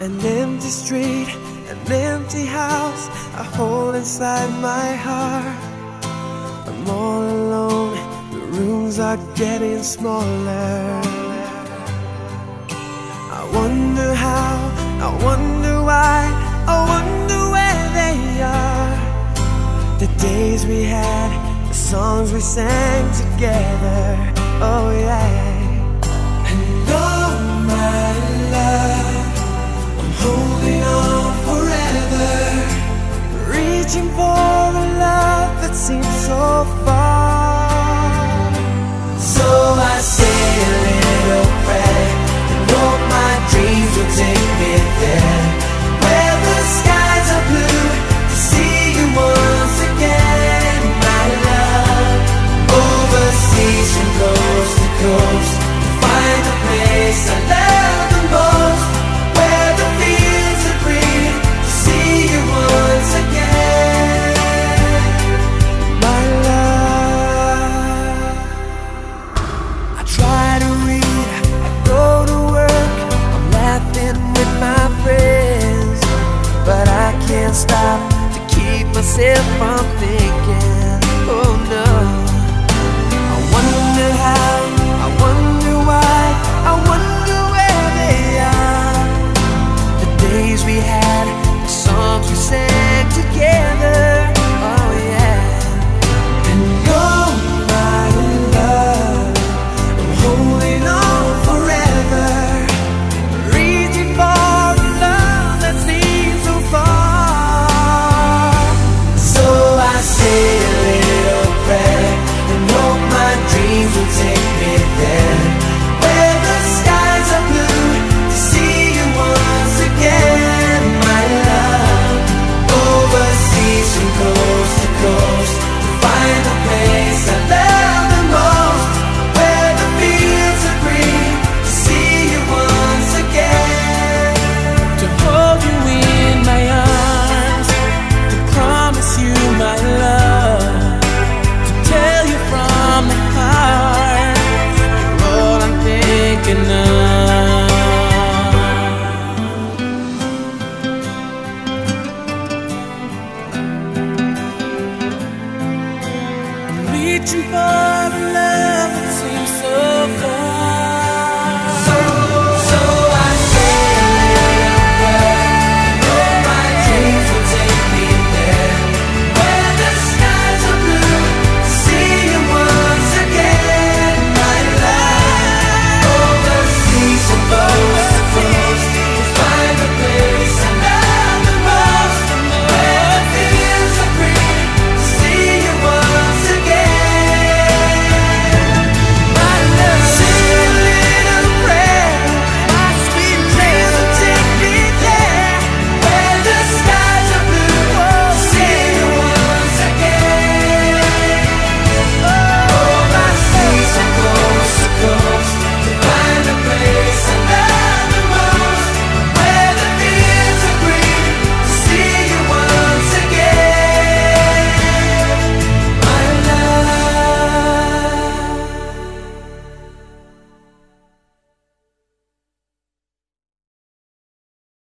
An empty street, an empty house I hold inside my heart. I'm all alone, the rooms are getting smaller. I wonder how, I wonder why, I wonder where they are. The days we had, the songs we sang together, oh yeah. And oh my love, I'm holding on forever, reaching for a love that seems so far. So I say a little prayer and hope my dreams will take me there, where the skies are blue, to see you once again, my love. Overseas from coast to coast, to find the place I love the most, where the fields are green, to see you once again, my love. I try to read, I go to work, I'm laughing with my friends, but I can't stop to keep myself from thinking, oh no. I wonder how, I wonder why, I wonder where they are. The days we had, the songs we sang together, oh yeah. And oh my love, I'm holding on forever, reaching for a love that seems so far. So I say a little prayer and hope my dreams will take me there, where the skies are blue, to see you once again, my love. Overseas from coast to coast, to find the place I love the most, where the fields are green, to see you once again, to hold you in my arms, to promise you my love, to tell you from the heart, you're all I'm thinking of. I'm reaching for a love that seems so far.